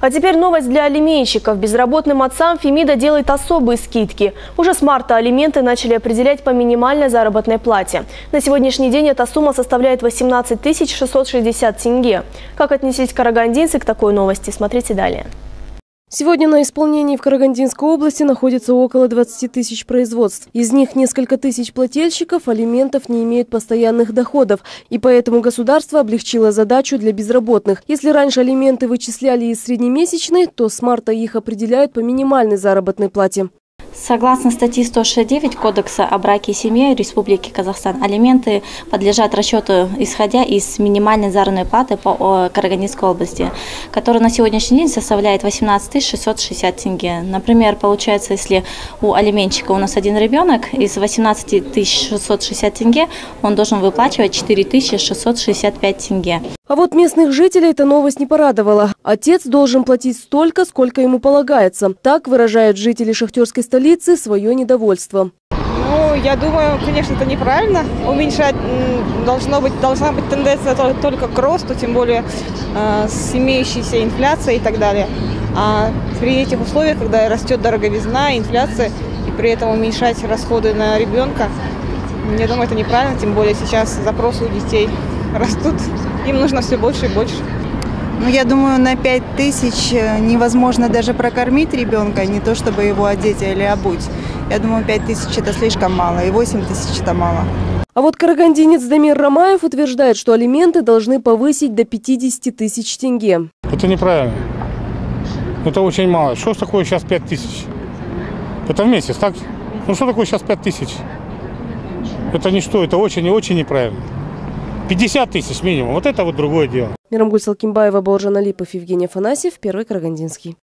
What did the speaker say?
А теперь новость для алименщиков. Безработным отцам Фемида делает особые скидки. Уже с марта алименты начали определять по минимальной заработной плате. На сегодняшний день эта сумма составляет 18 660 тенге. Как отнеслись карагандинцы к такой новости, смотрите далее. Сегодня на исполнении в Карагандинской области находится около 20 тысяч производств. Из них несколько тысяч плательщиков алиментов не имеют постоянных доходов. И поэтому государство облегчило задачу для безработных. Если раньше алименты вычисляли из среднемесячной, то с марта их определяют по минимальной заработной плате. Согласно статье 169 Кодекса о браке и семье Республики Казахстан, алименты подлежат расчету, исходя из минимальной заработной платы по Карагандинской области, которая на сегодняшний день составляет 18 660 тенге. Например, получается, если у алименщика у нас один ребенок, из 18 660 тенге он должен выплачивать 4 665 тенге. А вот местных жителей эта новость не порадовала. Отец должен платить столько, сколько ему полагается. Так выражают жители шахтерской столицы свое недовольство. Ну, я думаю, конечно, это неправильно. Уменьшать должна быть тенденция только к росту, тем более с имеющейся инфляцией и так далее. А при этих условиях, когда растет дороговизна, инфляция, и при этом уменьшать расходы на ребенка, я думаю, это неправильно, тем более сейчас запросы у детей растут. Им нужно все больше и больше. Ну, я думаю, на 5000 невозможно даже прокормить ребенка, не то чтобы его одеть или обуть. Я думаю, 5000 это слишком мало, и 8000 это мало. А вот карагандинец Дамир Рамаев утверждает, что алименты должны повысить до 50 тысяч тенге. Это неправильно. Это очень мало. Что такое сейчас 5000? Это в месяц, так? Ну что такое сейчас 5000? Это ничто, это очень и очень неправильно. 50 тысяч минимум. Вот это вот другое дело. Мирамгуль Салкимбаева, Бауыржан Алипов, Евгений Афанасьев, Первый Карагандинский.